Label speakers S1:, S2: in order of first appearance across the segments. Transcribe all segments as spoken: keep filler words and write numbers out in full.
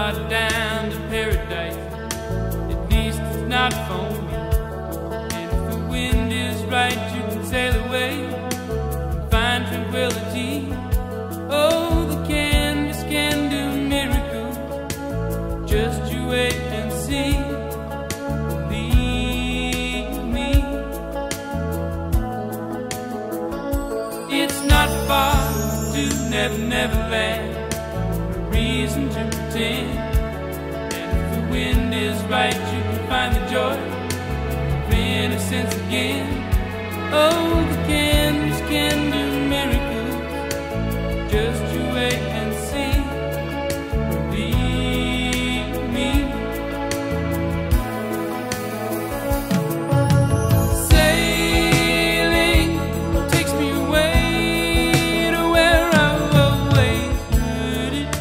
S1: far down to paradise. At least it's not for me. And if the wind is right, you can sail away and find tranquility. Oh, the canvas can do miracles. Just you wait and see. Believe me. It's not far to Never Never Land. Reason to pretend. And if the wind is right, you can find the joy of innocence again. Oh, the canvas can do miracles. Just you wait and see. Believe me. Sailing takes me away to where I've always heard it.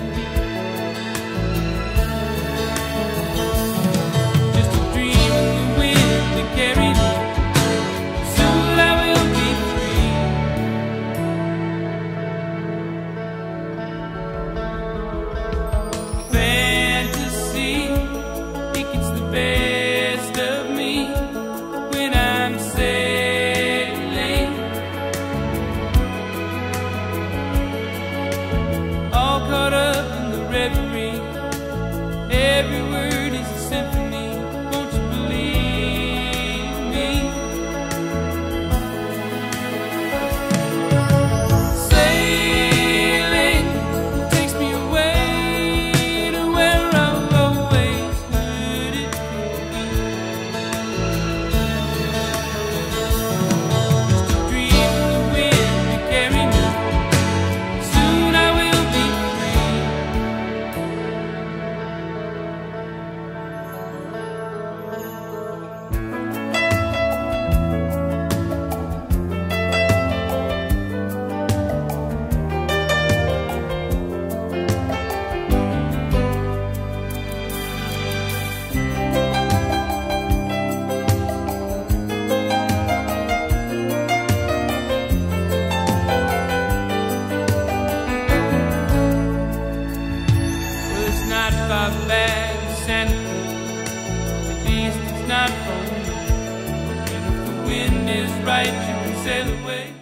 S1: Just a dream in the wind that carried me. Soon I will be free. Fantasy, it gets the best of me when I'm sailing. All caught up in the reverie. Every word is a symphony. Won't you believe me? Sailing takes me away to where I've always heard it. Just a dream in the wind to carry me. Soon I will be It's not far back to Santa Cruz. At least it's not for me. And if the wind is right, you can sail away.